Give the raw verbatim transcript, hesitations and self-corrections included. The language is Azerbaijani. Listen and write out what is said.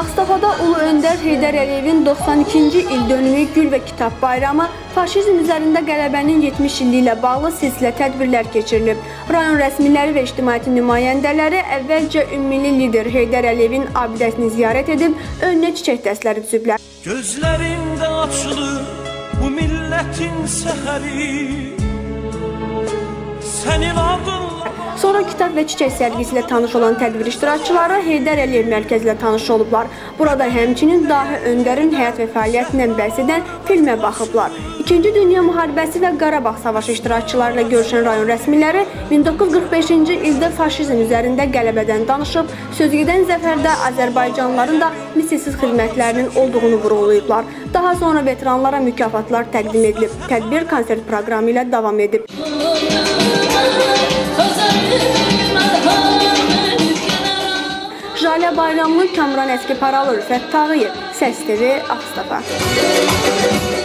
Ağstafada Ulu Öndər Heydər Əliyevin doxsan ikinci il dönümü Gül və Kitab Bayramı, faşizm üzərində qələbənin yetmiş illiyi ilə bağlı silsilə tədbirlər keçirilib. Rayon rəsmiləri və ictimaiyyətin nümayəndələri əvvəlcə ümmilli lider Heydər Əliyevin abidəsini ziyarət edib, önünə çiçək dəstləri düzüblər. Gözlərində açılır bu millətin səhəri, sənin adın. Sonra kitab və çiçək sərgisi ilə tanış olan tədbir iştirakçıları Heydər Əliyev mərkəzi ilə tanış olublar. Burada həmçinin Dahi Öndərin həyat və fəaliyyətindən bəhs edən filmə baxıblar. İkinci Dünya Müharibəsi və Qarabağ Savaşı iştirakçıları ilə görüşən rayon rəsmiləri min doqquz yüz qırx beşinci ildə faşizm üzərində qələbədən danışıb, sözügedən zəfərdə Azərbaycanlıların da misilsiz xidmətlərinin olduğunu vurğulayıblar. Daha sonra veteranlara mükafatlar təqdim edilib. Tədbir konsert proqramı ilə davam edib. Jalə Bayramlı, Kamran Əski Paralı, Rüfət Tağıyev, Səs T V, Ağstafa.